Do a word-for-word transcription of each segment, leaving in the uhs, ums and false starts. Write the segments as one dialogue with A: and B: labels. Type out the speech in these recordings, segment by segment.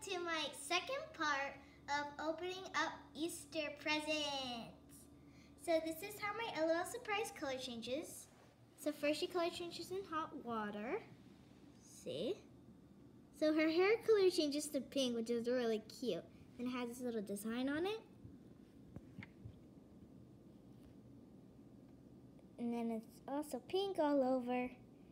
A: to my second part of opening up Easter presents. So this is how my L O L surprise color changes. So first she color changes in hot water. See? So her hair color changes to pink, which is really cute. And it has this little design on it. And then it's also pink all over.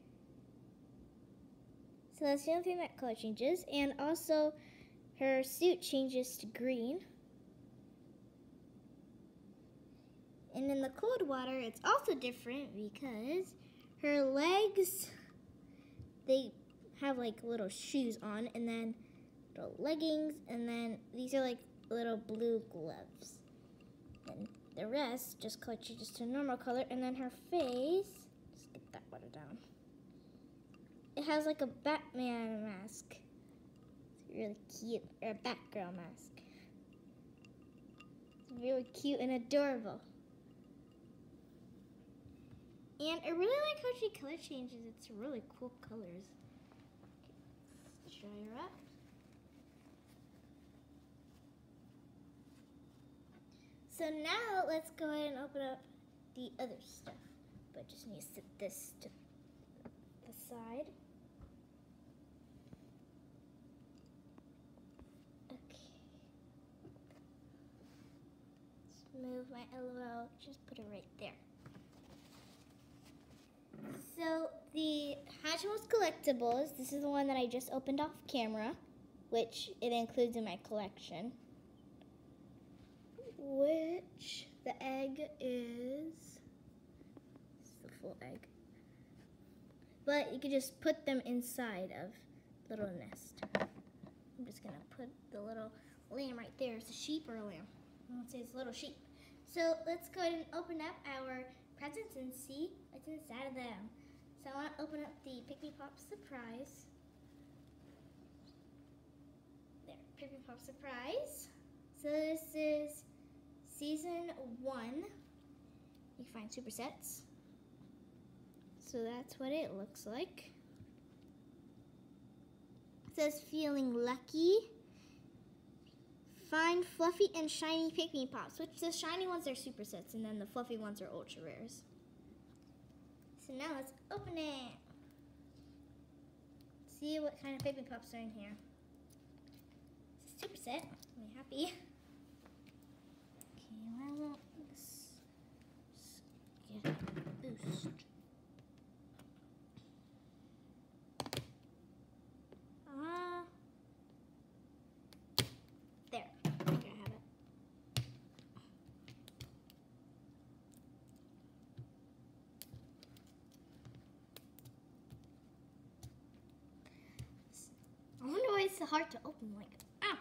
A: So that's the only thing that color changes. And also her suit changes to green. And in the cold water, it's also different because her legs, they have like little shoes on, and then little leggings, and then these are like little blue gloves. And the rest just color changes to a normal color, and then her face, let's get that water down. It has like a Batman mask. It's really cute, or a Batgirl mask. It's really cute and adorable. And I really like how she color changes. It's really cool colors. Okay, let's dry her up. So now let's go ahead and open up the other stuff. But just need to set this to the side. Okay. Let's move my L O L, just put it right there. So the Hatchimals Collectibles, this is the one that I just opened off camera, which it includes in my collection. Which the egg is, this is the full egg. But you can just put them inside of the little nest. I'm just gonna put the little lamb right there. It's a sheep or a lamb? I want to say it's a little sheep. So let's go ahead and open up our presents and see what's inside of them. So I want to open up the Pick Me Pop Surprise. There, Pick Me Pop Surprise. So this is season one. You can find supersets. So that's what it looks like. It says feeling lucky. Find fluffy and shiny Pick Me Pops, which the shiny ones are supersets and then the fluffy ones are ultra rares. So now let's open it. See what kind of Pick Me Pops are in here. It's a superset. I'm happy. Okay, I want this. Get a boost. Ah. Uh, there. I think I have it. I wonder why it's so hard to open. Like, ah!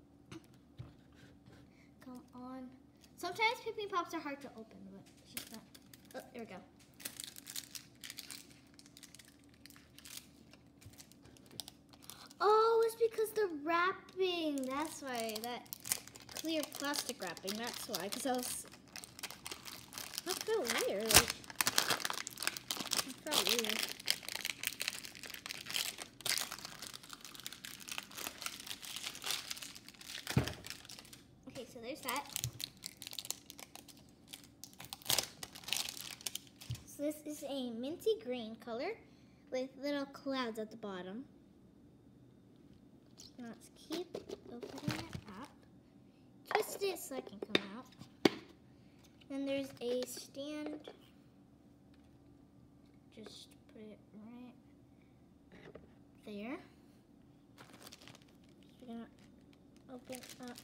A: Come on. Sometimes Pick Me Pops are hard to open, but it's just not. Oh, there we go. Oh, it's because the wrapping. That's why. That clear plastic wrapping. That's why. Because I was. That felt weird. It felt weird. Okay, so there's that. So this is a minty green color with little clouds at the bottom. Now let's keep opening it up. Twist it so it can come out. Then there's a stand. Just put it right there. We're gonna open up.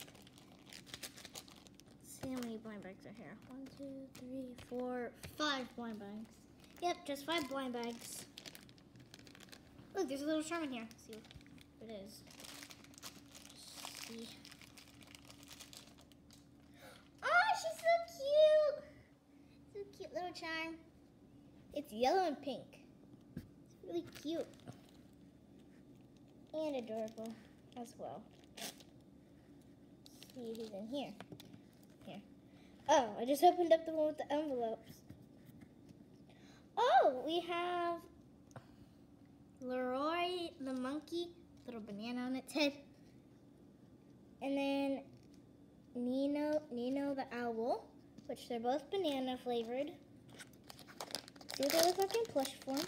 A: See how many blind bags are here. One, two, three, four, five blind bags. Yep, just five blind bags. Look, there's a little charm in here. Let's see what it is. Just see. Oh, she's so cute! So cute little charm. It's yellow and pink. It's really cute. And adorable as well. Let's see who's in here. Here. Oh, I just opened up the one with the envelopes. Oh, we have Leroy the monkey, little banana on its head. Nino the owl, which they're both banana flavored. See what they look like in plush form.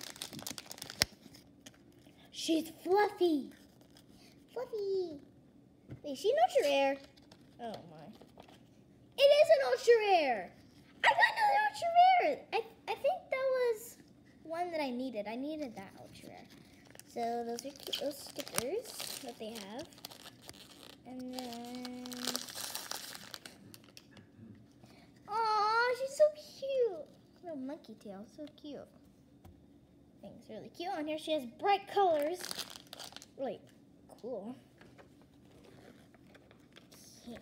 A: She's fluffy. Fluffy. Wait, is she an ultra rare? Oh my. It is an ultra rare. I got another ultra rare. I, I think that was one that I needed. I needed that ultra rare. So those are cute, those stickers that they have. And then, aw, she's so cute. Little monkey tail, so cute. Thing's really cute. On here she has bright colors. Really cool. Okay.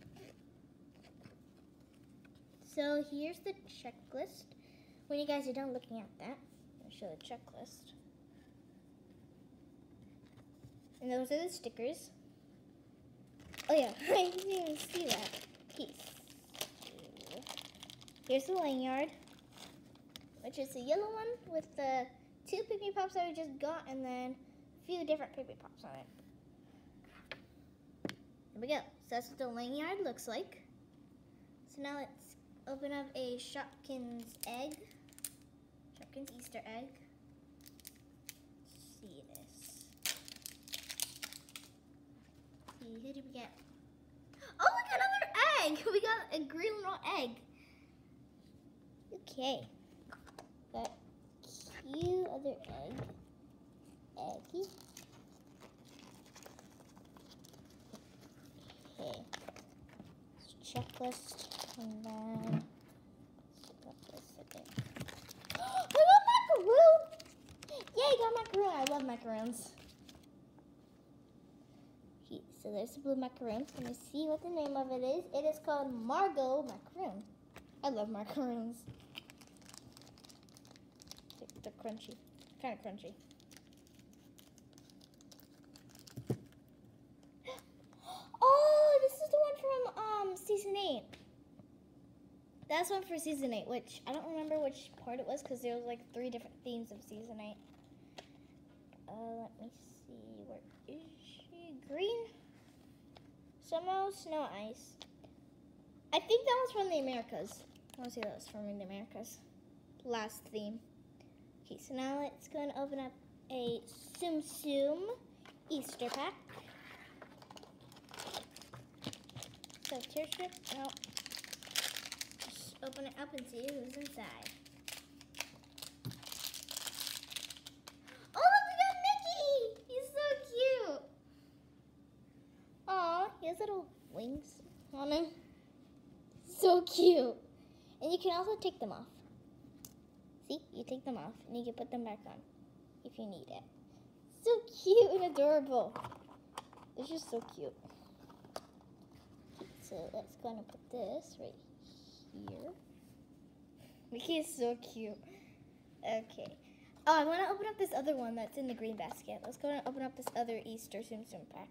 A: So here's the checklist. When you guys are done looking at that, I'll show the checklist. And those are the stickers. Oh yeah, I didn't even see that piece. Here's the lanyard, which is the yellow one with the two Pygmy Pops that we just got, and then a few different Pygmy Pops on it. There we go. So that's what the lanyard looks like. So now let's open up a Shopkins egg. Shopkins Easter egg. Let's see this. Let's see, who did we get? Oh, look, another egg! We got a green little egg. Okay. Got cute other egg. Eggy. Okay. Checklist, and then I got macaroon! Yay, got macaroon! I love macaroons. Okay, so there's the blue macaroon. Let me see what the name of it is. It is called Margot macaroon. I love macaroons. They're crunchy, kind of crunchy. Oh, this is the one from um season eight. That's one for season eight, which I don't remember which part it was because there was like three different themes of season eight. Uh, let me see, where is she? Green, snow, snow, ice. I think that was from the Americas. I want to say that was from the Americas. Last theme. Okay, so now let's go and open up a Tsum Tsum Easter pack. So tear strip, no. Just open it up and see who's inside. Oh look, we got Mickey! He's so cute! Aw, he has little wings on him. So cute! And you can also take them off. See, you take them off and you can put them back on if you need it. So cute and adorable. It's just so cute. So let's go and put this right here. Mickey is so cute. Okay. Oh, I want to open up this other one that's in the green basket. Let's go and open up this other Easter Tsum Tsum pack.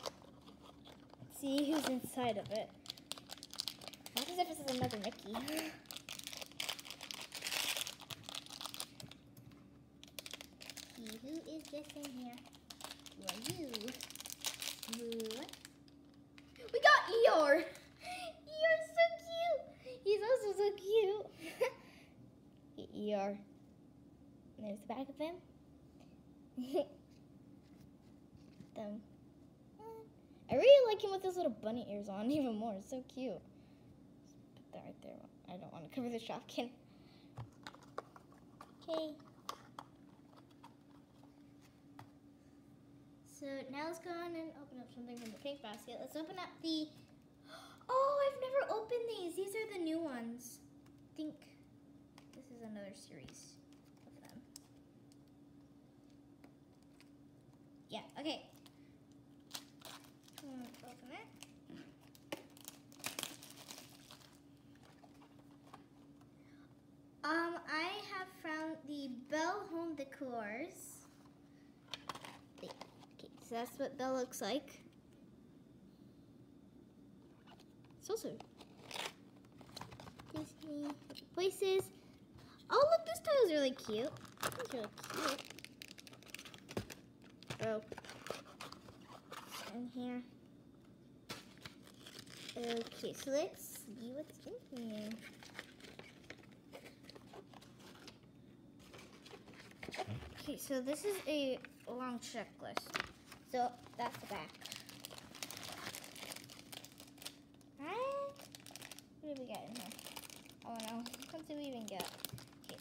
A: See who's inside of it. Not as if this is another Mickey. See who is this in here? Who are you? Who? We got Eeyore! Eeyore's so cute! He's also so cute! Eeyore. There's the back of him. Them. I really like him with those little bunny ears on even more. It's so cute. Just put that right there. I don't want to cover the Shopkin. Okay. So now let's go on and open up something from the pink basket. Let's open up the... Oh, I've never opened these. These are the new ones. I think this is another series of them. Yeah, okay. Let's open it. Um, I have found the Belle Home Decors. So that's what Belle looks like. It's also Disney places. Oh, look, this tile is really cute. It's really cute. Oh, in here. Okay, so let's see what's in here. Okay, so this is a long checklist. So that's the back. Alright. What do we got in here? Oh no, what do we even get? Okay.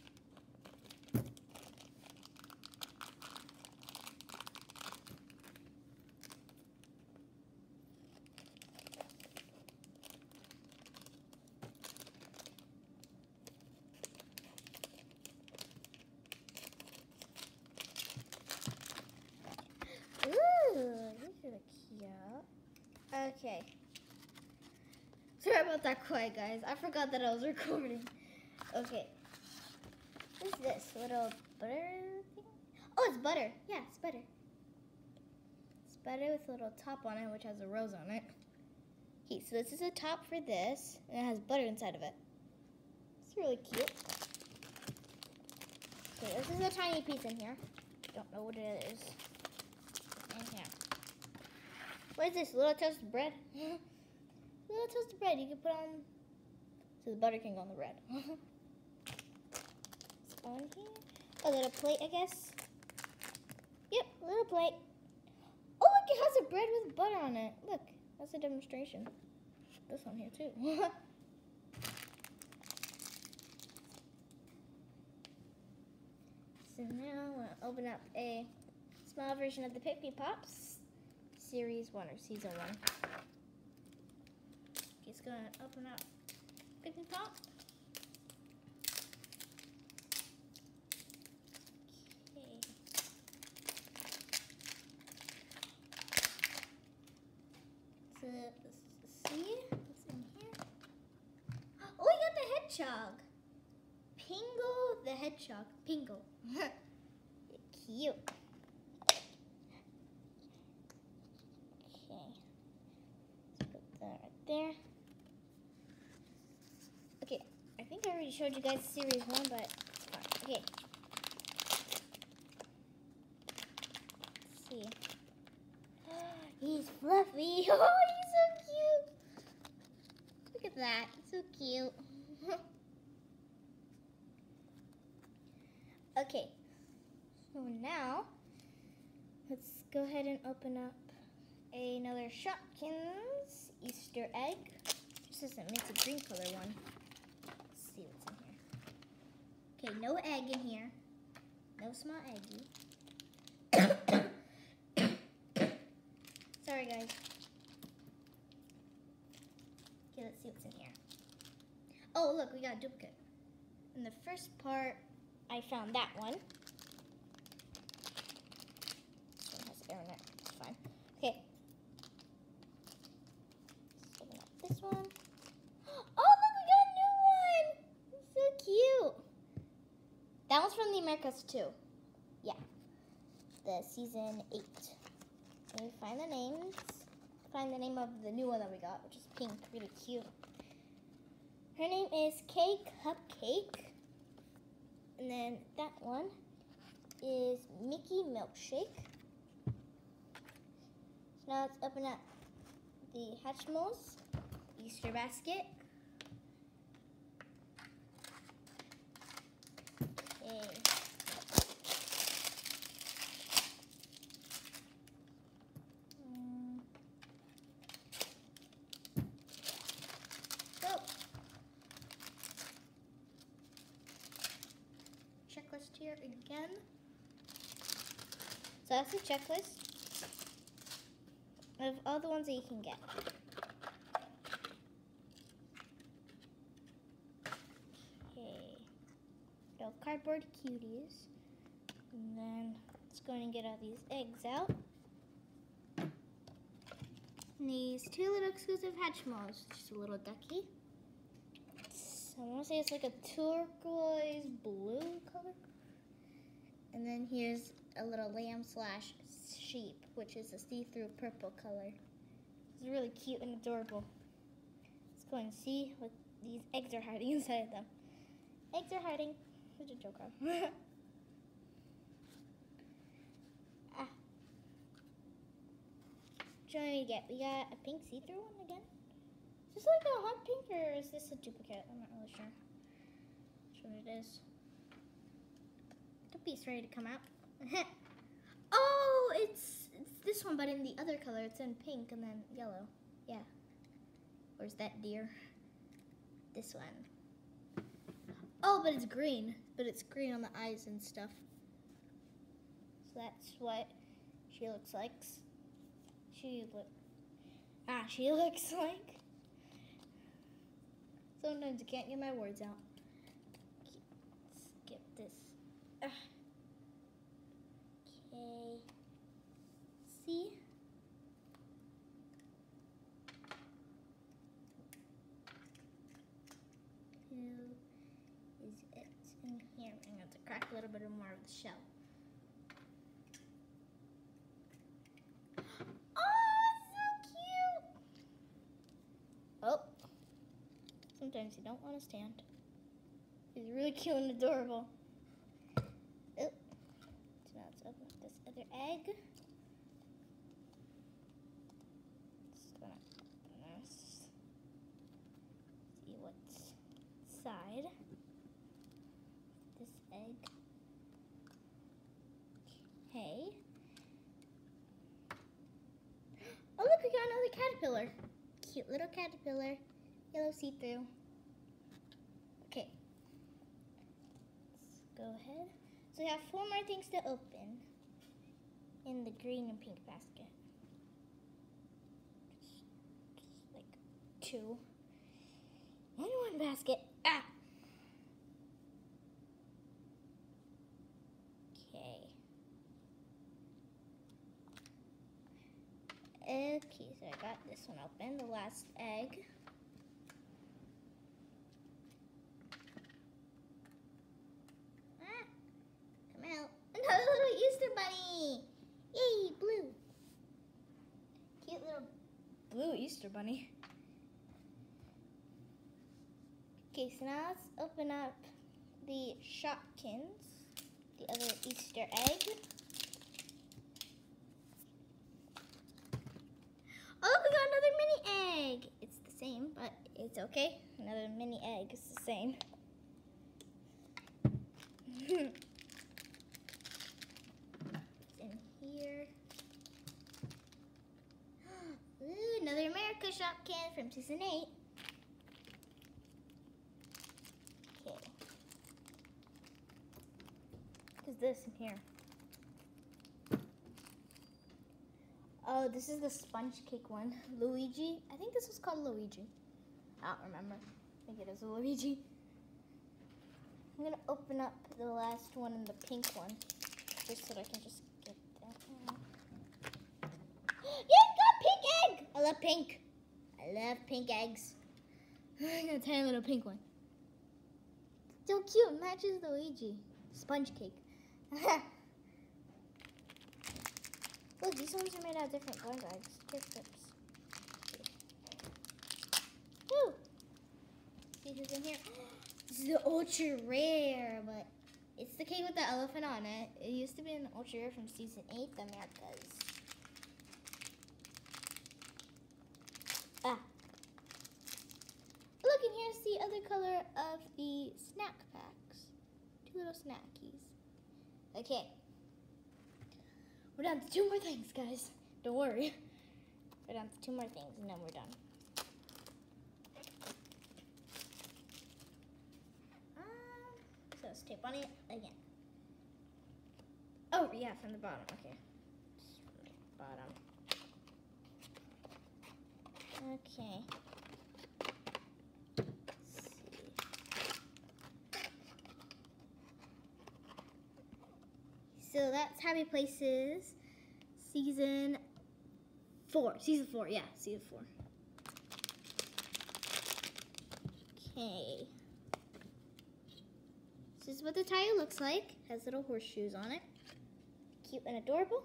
A: Ooh, these are cute. Okay. Sorry about that quiet, guys. I forgot that I was recording. Okay. What's this? Little butter thing? Oh, it's butter. Yeah, it's butter. It's butter with a little top on it, which has a rose on it. Okay, so this is a top for this, and it has butter inside of it. It's really cute. Okay, this is a tiny piece in here. Don't know what it is. In here. What is this? Little toasted bread? Little toasted bread you can put on, so the butter can go on the bread. It's on here. A little plate, I guess. Yep, a little plate. Oh, look, it has a bread with butter on it. Look, that's a demonstration. This one here too. So now I'm gonna open up a small version of the Pick Me Pops, series one or season one. It's gonna open up Pick Me Pop. Okay. So let's see what's in here. Oh, we got the hedgehog. Pingo the hedgehog. Pingo. Cute. Okay. Let's put that right there. Okay, I think I already showed you guys series one, but uh, okay. Let's see. He's fluffy. Oh, he's so cute. Look at that. So cute. Okay. So now, let's go ahead and open up another Shopkins Easter egg. This isn't meant a green color one. Let's see what's in here. Okay, no egg in here. No small eggie. Sorry, guys. Okay, let's see what's in here. Oh, look, we got a duplicate. In the first part, I found that one. This one has air in it. It's fine. Okay. Let's open up this one. Oh, look, we got a new one! It's so cute. That one's from the Americas too. Yeah. The season eight. Let me find the names. Find the name of the new one that we got, which is pink. Really cute. Her name is K Cupcake. And then that one is Mickey Milkshake. So now let's open up the Hatchimals Easter basket. Okay. Um, so, checklist here again. So that's the checklist of all the ones that you can get. Okay, so cardboard cuties, and then let's go and get all these eggs out. And these two little exclusive Hatchimals, just a little ducky. So I want to say it's like a turquoise blue color. And then here's a little lamb slash sheep, which is a see-through purple color. It's really cute and adorable. Let's go and see what these eggs are hiding inside of them. Eggs are hiding. Where's the joker? Ah. Which one do we get? We got a pink see-through one again. Is this like a hot pink or is this a duplicate? I'm not really sure. Not sure what it is. The piece ready to come out. Oh, it's it's this one, but in the other color. It's in pink and then yellow. Yeah. Where's that deer? This one. Oh, but it's green. But it's green on the eyes and stuff. So that's what she looks like. She look. Ah, she looks like. Sometimes I can't get my words out. Let's get this. Ah. Okay. See? Who is it in here? I'm going to crack a little bit more of the shell. Oh, sometimes you don't want to stand. He's really cute and adorable. Oh, so now let's open up this other egg. Just gonna open this. See what's inside this egg. Okay. Oh look, we got another caterpillar. Cute little caterpillar, yellow see-through. Okay, let's go ahead. So we have four more things to open in the green and pink basket. Just, just like two in one basket. Ah. Okay. Okay, so I got this one open, the last egg. Ah, come out. Another little Easter bunny. Yay, blue. Cute little blue Easter bunny. Okay, so now let's open up the Shopkins, the other Easter egg. Oh, we got another mini egg. It's the same, but it's okay. Another mini egg is the same. It's in here. Ooh, another America Shopkin from season eight. Okay. What's this in here? Oh, this is the sponge cake one. Luigi. I think this was called Luigi. I don't remember. I think it is a Luigi. I'm going to open up the last one and the pink one. Just so I can just get that one. Yeah, got pink egg! I love pink. I love pink eggs. I got a tiny little pink one. So cute. Matches Luigi. Sponge cake. Look, these ones are made out of different sponge eggs. Different. Woo! See who's in here? This is the ultra rare, but it's the cake with the elephant on it. It used to be an ultra rare from season eight, the Americas. Ah. Look, and here's the other color of the snack packs. Two little snackies. Okay. We're down to two more things, guys. Don't worry. We're down to two more things, and then we're done. Um, so let's tape on it again. Oh, yeah, from the bottom. Okay. From the bottom. Okay. Let's see. So that's Happy Places season four. Season four, yeah, season four. Okay. This is what the tire looks like. Has little horseshoes on it. Cute and adorable.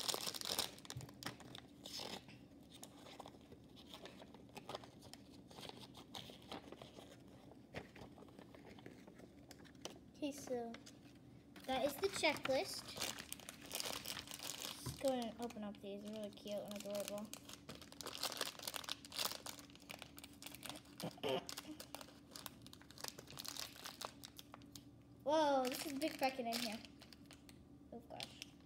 A: Okay, so that is the checklist. Let's go ahead and open up these. They're really cute and adorable. Whoa, this is a big packet in here. Oh gosh.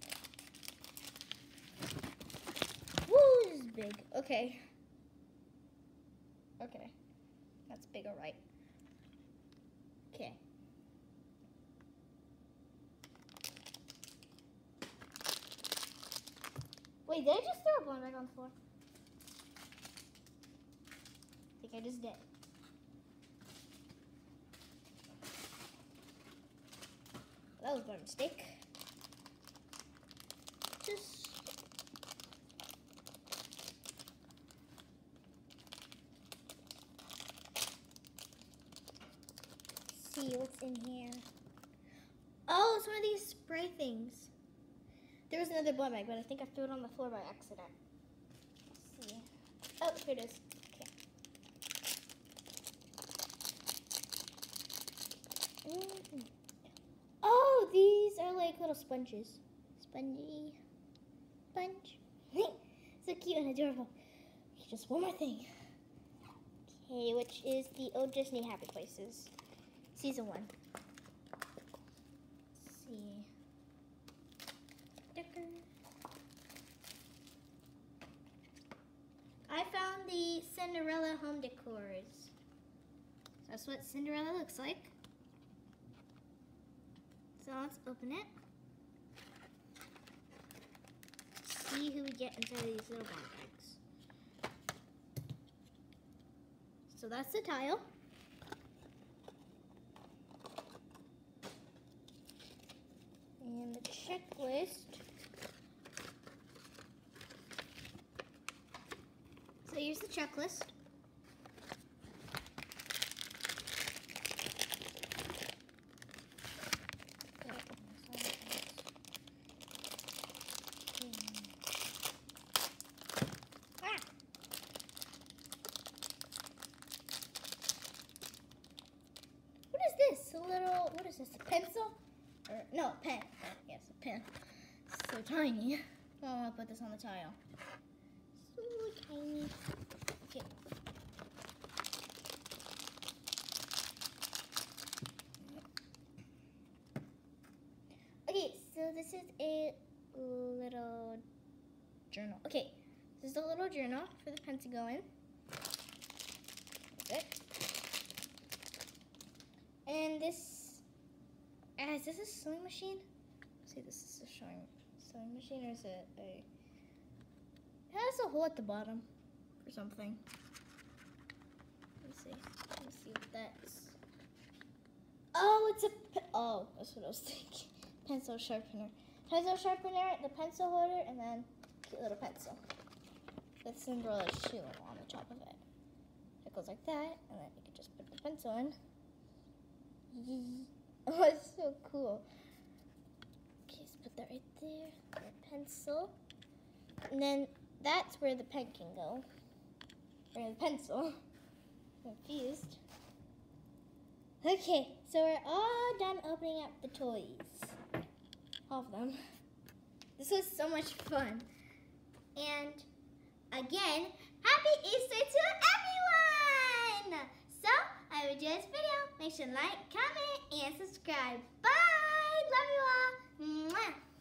A: Woo, this is big. Okay. Okay. That's big, alright. Okay. Wait, did I just throw a bone back on the floor? I think I just did. That was my mistake. Just see what's in here. Oh, it's one of these spray things. There was another blood bag, but I think I threw it on the floor by accident. Let's see. Oh, here it is. Okay. Mm-hmm. Oh, these are like little sponges. Spongy. Sponge. So cute and adorable. Okay, just one more thing. Okay, which is the Old Disney Happy Places. Season one. Let's see. Sticker. I found the Cinderella home decors. That's what Cinderella looks like. So let's open it. See who we get inside of these little ball bags. So that's the tile. And the checklist. So here's the checklist. Little, what is this, a pencil? Or, no, a pen. Yes, a pen. It's so tiny. Oh, I want to put this on the tile. So tiny. Okay. Okay, so this is a little journal. Okay, this is a little journal for the pen to go in. That's it. And this, uh, is this a sewing machine? Let's see, this is a sewing, sewing machine, or is it a, it has a hole at the bottom for something. Let's see, let's see what that's. Oh, it's a, oh, that's what I was thinking. Pencil sharpener. Pencil sharpener, the pencil holder, and then cute little pencil with Cinderella's shoe on the top of it. It goes like that, and then you can just put the pencil in. Oh, it's so cool. Okay, let's put that right there. The pencil. And then that's where the pen can go. Or the pencil. Confused. Okay, so we're all done opening up the toys. All of them. This was so much fun. And again, happy Easter to everyone! So, I hope you enjoyed this video. Make sure to like, comment, and subscribe. Bye! Love you all. Mwah.